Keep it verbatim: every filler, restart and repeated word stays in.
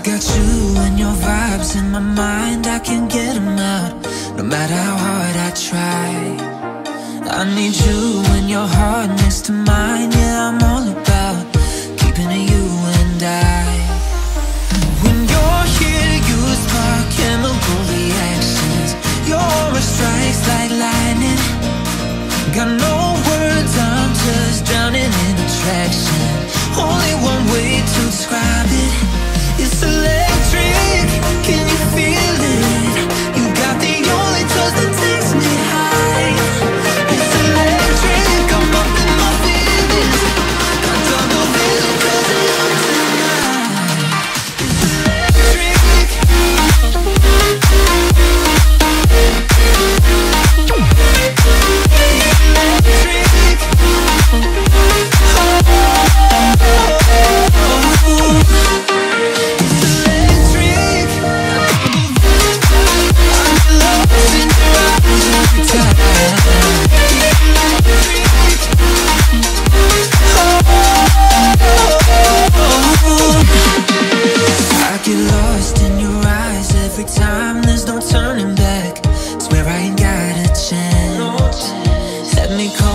got you and your vibes in my mind, I can't get them out, no matter how hard I try. I need you and your heart next to mine, yeah, I'm all about keeping it you and I. When you're here, you spark chemical reactions, your aura strikes like lightning. Got no words, I'm just drowning in attraction. Only one way to describe it, it's electric. Can you feel it? You got the only touch that takes me high. It's electric, I'm up in my feelings. I double feel it 'cause it looks tonight. It's electric. I get lost in your eyes every time, there's no turning back. Swear I ain't got a chance. Let me call